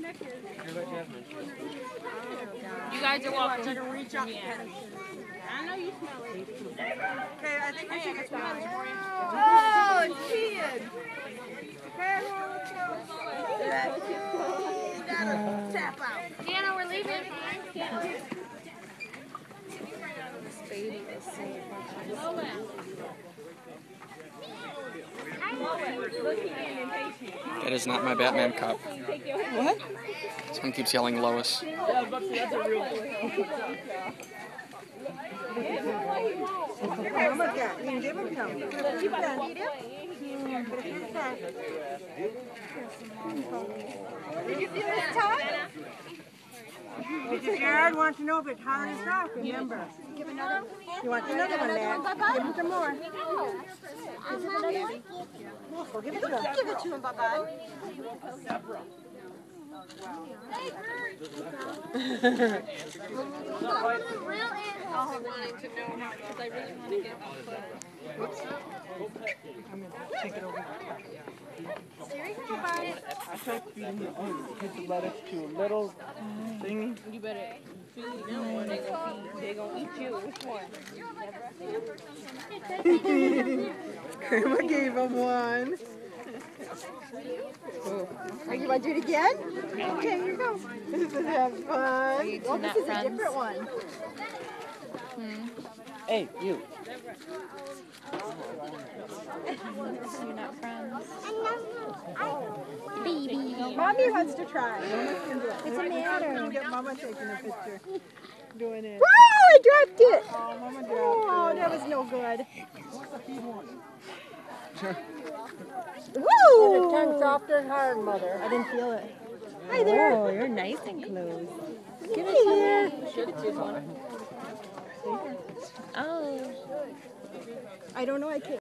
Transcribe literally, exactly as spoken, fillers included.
You guys are welcome. To reach up. I know you smell it. Okay, I think we should get going. Oh, it's peeing. Okay, everyone, let's go. Tap out. Deanna, we're leaving. This baby is so That is not my Batman cup. What? Someone keeps yelling Lois. Yeah, I was about to say that's a real How much that? You can give him some. You can eat it. Did you feel this time? Mister Jared wants to know if it's hard or soft, remember. Give another. You want another one, Dad? Give him some more. Well, give it to him. Give it to him, Bye-bye. I'm going to take it over. I tried feeding him. Oh, hit the lettuce to a little thingy. You better feed them or they gonna feed, they gonna eat you. Which one? Grandma gave him one. Oh. Are you want to do it again? Okay, here you go. This is have fun. Oh, this is a different one. Hmm. Hey, you. You're not friends. Baby. Mommy wants to try. Mama can do it. It's a matter. Get Mama taking a picture. Doing it. Whoa, I dropped it. Oh, Mama dropped Oh, it. that was no good. Was Woo! it tongue soft or hard, Mother? I didn't feel it. Hi there. Oh, you're nice and close. Give it here. Oh. I don't know. I can't.